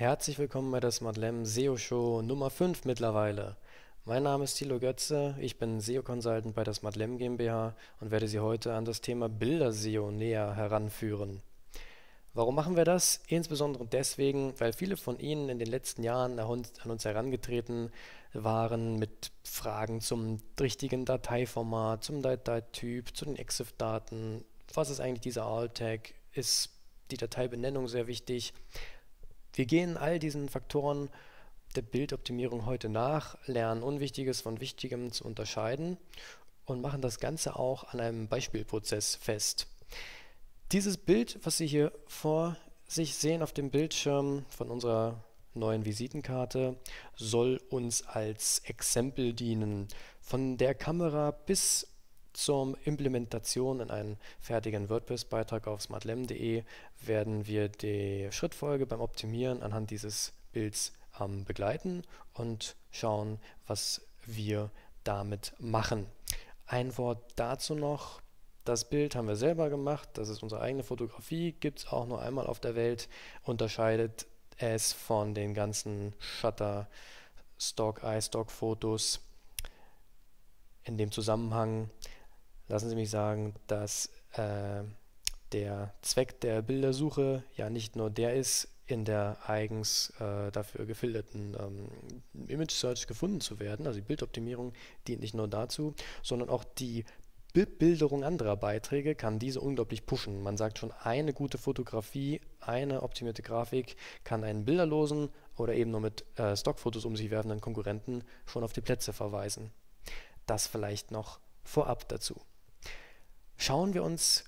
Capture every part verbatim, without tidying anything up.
Herzlich willkommen bei der SmartLam S E O Show Nummer fünf mittlerweile. Mein Name ist Thilo Götze, ich bin S E O Consultant bei der SmartLam GmbH und werde Sie heute an das Thema Bilder-S E O näher heranführen. Warum machen wir das? Insbesondere deswegen, weil viele von Ihnen in den letzten Jahren an uns, an uns herangetreten waren mit Fragen zum richtigen Dateiformat, zum Dateityp, zu den EXIF-Daten. Was ist eigentlich dieser Alt-Tag? Ist die Dateibenennung sehr wichtig? Wir gehen all diesen Faktoren der Bildoptimierung heute nach, lernen Unwichtiges von Wichtigem zu unterscheiden und machen das Ganze auch an einem Beispielprozess fest. Dieses Bild, was Sie hier vor sich sehen auf dem Bildschirm von unserer neuen Visitenkarte, soll uns als Exempel dienen. Von der Kamera bis zur Implementation in einen fertigen WordPress-Beitrag auf smartlam punkt de werden wir die Schrittfolge beim Optimieren anhand dieses Bilds ähm, begleiten und schauen, was wir damit machen. Ein Wort dazu noch: Das Bild haben wir selber gemacht, das ist unsere eigene Fotografie, gibt es auch nur einmal auf der Welt, unterscheidet es von den ganzen Shutter, Stock, iStock-Fotos. In dem Zusammenhang lassen Sie mich sagen, dass äh, der Zweck der Bildersuche ja nicht nur der ist, in der eigens äh, dafür gefilterten ähm, Image Search gefunden zu werden. Also die Bildoptimierung dient nicht nur dazu, sondern auch die Bildbilderung anderer Beiträge kann diese unglaublich pushen. Man sagt schon, eine gute Fotografie, eine optimierte Grafik kann einen bilderlosen oder eben nur mit äh, Stockfotos um sich werfenden Konkurrenten schon auf die Plätze verweisen. Das vielleicht noch vorab dazu. Schauen wir uns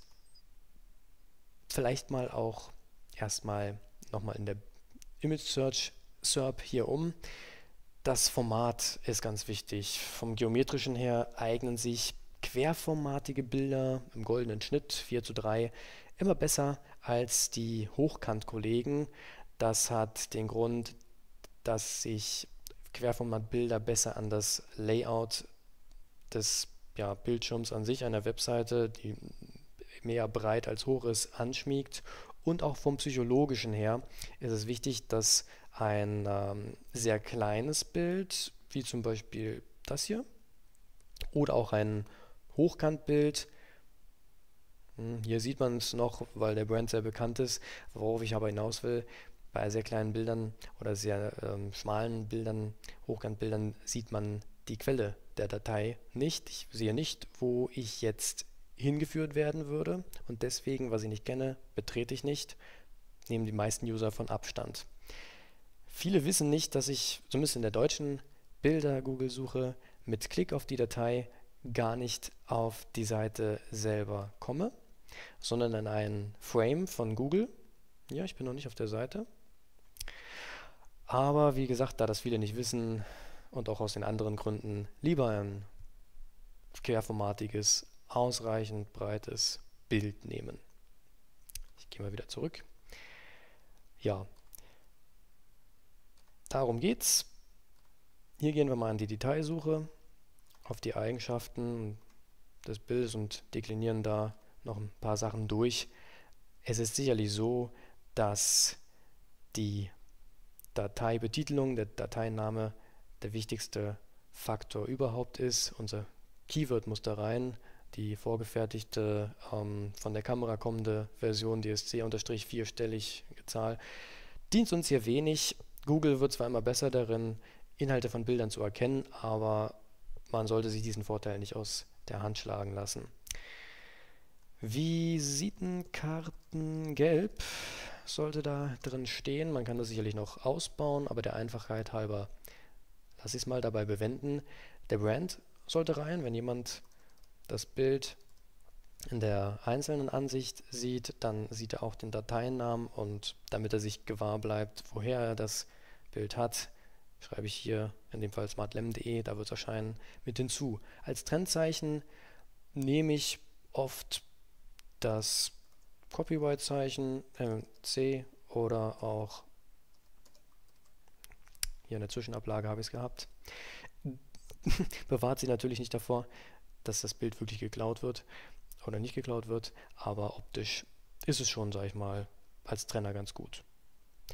vielleicht mal auch erstmal nochmal in der Image Search S E R P hier um. Das Format ist ganz wichtig. Vom geometrischen her eignen sich querformatige Bilder im goldenen Schnitt vier zu drei immer besser als die Hochkantkollegen. Das hat den Grund, dass sich Querformatbilder besser an das Layout des ja, Bildschirms an sich, einer Webseite, die mehr breit als hoch ist, anschmiegt. Und auch vom psychologischen her ist es wichtig, dass ein ähm, sehr kleines Bild, wie zum Beispiel das hier, oder auch ein Hochkantbild, hm, hier sieht man es noch, weil der Brand sehr bekannt ist, worauf ich aber hinaus will: Bei sehr kleinen Bildern oder sehr ähm, schmalen Bildern, Hochkantbildern, sieht man die Quelle der Datei nicht. Ich sehe nicht, wo ich jetzt hingeführt werden würde, und deswegen, was ich nicht kenne, betrete ich nicht. Nehmen die meisten User von Abstand. Viele wissen nicht, dass ich, zumindest in der deutschen Bilder-Google-Suche, mit Klick auf die Datei gar nicht auf die Seite selber komme, sondern in einen Frame von Google. Ja, ich bin noch nicht auf der Seite. Aber wie gesagt, da das viele nicht wissen und auch aus den anderen Gründen, lieber ein querformatiges, ausreichend breites Bild nehmen. Ich gehe mal wieder zurück. Ja, darum geht's. Hier gehen wir mal in die Detailsuche, auf die Eigenschaften des Bildes und deklinieren da noch ein paar Sachen durch. Es ist sicherlich so, dass die Dateibetitelung, der Dateiname, der wichtigste Faktor überhaupt ist. Unser Keyword muss da rein. Die vorgefertigte, ähm, von der Kamera kommende Version D S C vierstellige Zahl dient uns hier wenig. Google wird zwar immer besser darin, Inhalte von Bildern zu erkennen, aber man sollte sich diesen Vorteil nicht aus der Hand schlagen lassen. Visitenkartengelb sollte da drin stehen. Man kann das sicherlich noch ausbauen, aber der Einfachheit halber lasse ich es mal dabei bewenden. Der Brand sollte rein. Wenn jemand das Bild in der einzelnen Ansicht sieht, dann sieht er auch den Dateinamen, und damit er sich gewahr bleibt, woher er das Bild hat, schreibe ich hier in dem Fall smartlam punkt de, da wird es erscheinen, mit hinzu. Als Trendzeichen nehme ich oft das Copyright-Zeichen M C oder auch hier in der Zwischenablage habe ich es gehabt. Bewahrt sie natürlich nicht davor, dass das Bild wirklich geklaut wird oder nicht geklaut wird, aber optisch ist es schon, sage ich mal, als Trenner ganz gut.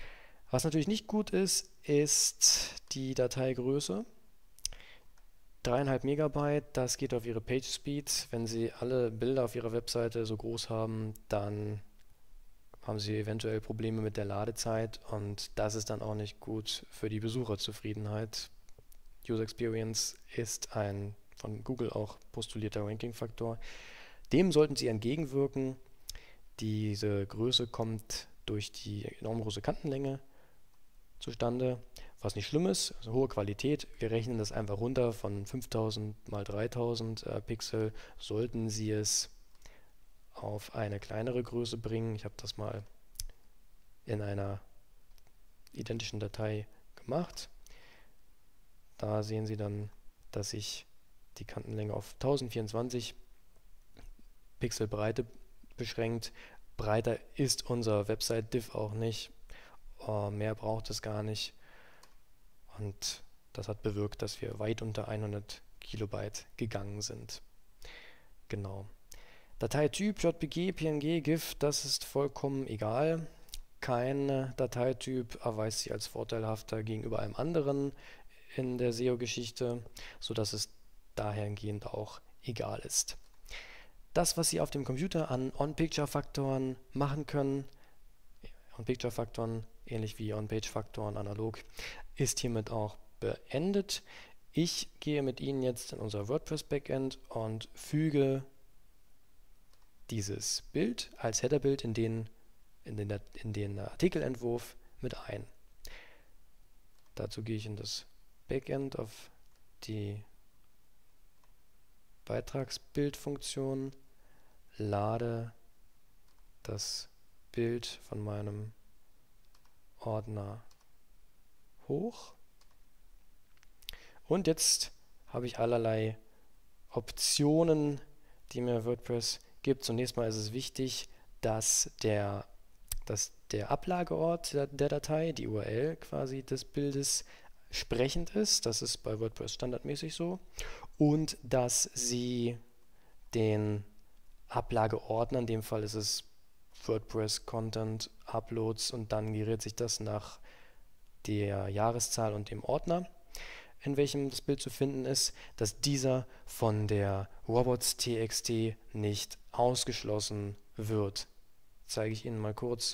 Was natürlich nicht gut ist, ist die Dateigröße. dreieinhalb Megabyte, das geht auf Ihre PageSpeed. Wenn Sie alle Bilder auf Ihrer Webseite so groß haben, dann haben Sie eventuell Probleme mit der Ladezeit und das ist dann auch nicht gut für die Besucherzufriedenheit. User Experience ist ein von Google auch postulierter Ranking-Faktor. Dem sollten Sie entgegenwirken. Diese Größe kommt durch die enorm große Kantenlänge zustande, was nicht schlimm ist, also hohe Qualität. Wir rechnen das einfach runter von fünftausend mal dreitausend äh, Pixel. Sollten Sie es auf eine kleinere Größe bringen, ich habe das mal in einer identischen Datei gemacht, da sehen Sie dann, dass sich die Kantenlänge auf tausendvierundzwanzig Pixel Breite beschränkt. Breiter ist unser Website-Div auch nicht. Uh, mehr braucht es gar nicht. Und das hat bewirkt, dass wir weit unter hundert Kilobyte gegangen sind. Genau. Dateityp, J P G, P N G, GIF, das ist vollkommen egal. Kein Dateityp erweist sich als vorteilhafter gegenüber einem anderen in der S E O-Geschichte, sodass es dahergehend auch egal ist. Das, was Sie auf dem Computer an On-Picture-Faktoren machen können, On-Picture-Faktoren, ähnlich wie On-Page-Faktoren analog, ist hiermit auch beendet. Ich gehe mit Ihnen jetzt in unser WordPress-Backend und füge dieses Bild als Headerbild in den, in den, in den Artikelentwurf mit ein. Dazu gehe ich in das Backend auf die Beitragsbildfunktion, lade das Bild von meinem Ordner hoch und jetzt habe ich allerlei Optionen, die mir WordPress gibt. Zunächst mal ist es wichtig, dass der, dass der Ablageort der, der Datei, die U R L quasi des Bildes, sprechend ist. Das ist bei WordPress standardmäßig so. Und dass Sie den Ablageordner, in dem Fall ist es WordPress Content Uploads und dann geriert sich das nach der Jahreszahl und dem Ordner, in welchem das Bild zu finden ist, dass dieser von der robots.txt nicht ausgeschlossen wird. Zeige ich Ihnen mal kurz.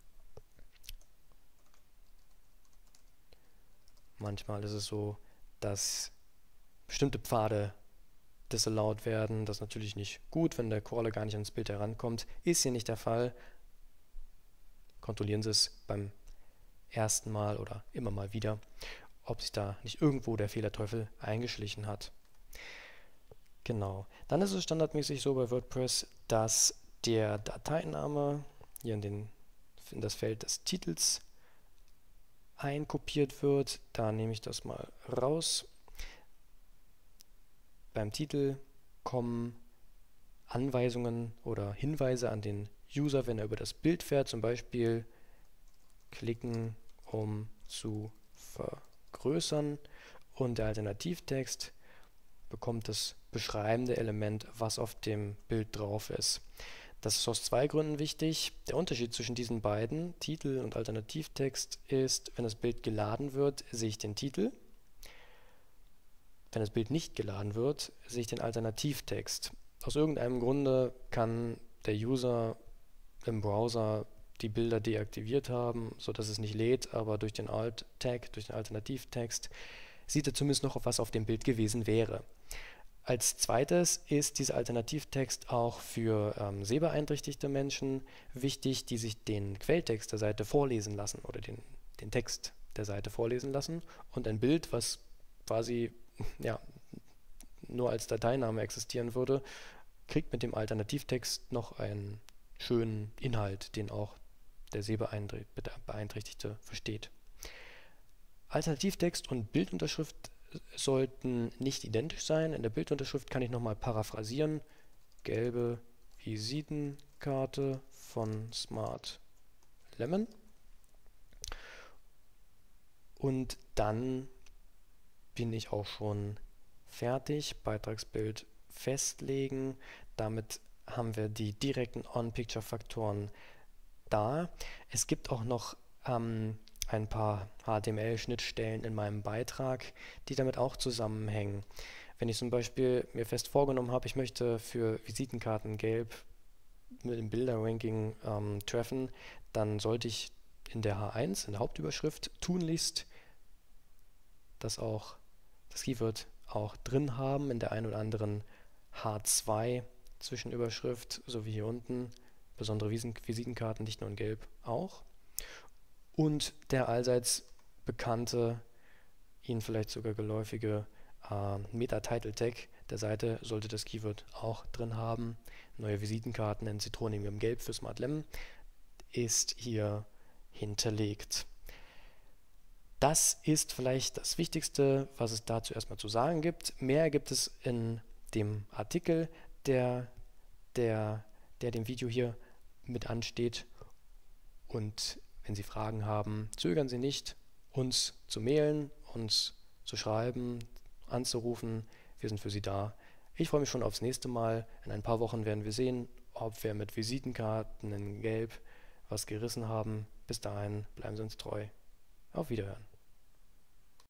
Manchmal ist es so, dass bestimmte Pfade disallowed werden. Das ist natürlich nicht gut, wenn der Crawler gar nicht ans Bild herankommt. Ist hier nicht der Fall. Kontrollieren Sie es beim ersten Mal oder immer mal wieder, ob sich da nicht irgendwo der Fehlerteufel eingeschlichen hat. Genau. Dann ist es standardmäßig so bei WordPress, dass der Dateiname hier in, den, in das Feld des Titels einkopiert wird. Da nehme ich das mal raus. Beim Titel kommen Anweisungen oder Hinweise an den User, wenn er über das Bild fährt, zum Beispiel klicken, um zu vergrößern, und der Alternativtext bekommt das beschreibende Element, was auf dem Bild drauf ist. Das ist aus zwei Gründen wichtig. Der Unterschied zwischen diesen beiden, Titel und Alternativtext, ist, wenn das Bild geladen wird, sehe ich den Titel. Wenn das Bild nicht geladen wird, sehe ich den Alternativtext. Aus irgendeinem Grunde kann der User im Browser die Bilder deaktiviert haben, sodass es nicht lädt, aber durch den Alt-Tag, durch den Alternativtext, sieht er zumindest noch, was auf dem Bild gewesen wäre. Als zweites ist dieser Alternativtext auch für ähm, sehbeeinträchtigte Menschen wichtig, die sich den Quelltext der Seite vorlesen lassen oder den, den Text der Seite vorlesen lassen, und ein Bild, was quasi ja, nur als Dateiname existieren würde, kriegt mit dem Alternativtext noch einen schönen Inhalt, den auch der Sehbeeinträchtigte versteht. Alternativtext und Bildunterschrift sollten nicht identisch sein. In der Bildunterschrift kann ich nochmal paraphrasieren. Gelbe Visitenkarte von Smart Lemon. Und dann bin ich auch schon fertig. Beitragsbild festlegen. Damit haben wir die direkten On-Picture-Faktoren da. Es gibt auch noch ähm, ein paar H T M L-Schnittstellen in meinem Beitrag, die damit auch zusammenhängen. Wenn ich zum Beispiel mir fest vorgenommen habe, ich möchte für Visitenkarten gelb mit dem Bilderranking ähm, treffen, dann sollte ich in der H eins, in der Hauptüberschrift, tunlichst das auch, das Keyword auch drin haben, in der ein oder anderen H zwei Zwischenüberschrift, so wie hier unten, besondere Visitenkarten, nicht nur in gelb, auch. Und der allseits bekannte, Ihnen vielleicht sogar geläufige äh, Meta-Title-Tag der Seite sollte das Keyword auch drin haben. Neue Visitenkarten in zitronigem Gelb für SmartLem ist hier hinterlegt. Das ist vielleicht das Wichtigste, was es dazu erstmal zu sagen gibt. Mehr gibt es in dem Artikel, der, der, der dem Video hier mit ansteht. Und wenn Sie Fragen haben, zögern Sie nicht, uns zu mailen, uns zu schreiben, anzurufen. Wir sind für Sie da. Ich freue mich schon aufs nächste Mal. In ein paar Wochen werden wir sehen, ob wir mit Visitenkarten in Gelb was gerissen haben. Bis dahin bleiben Sie uns treu. Auf Wiederhören.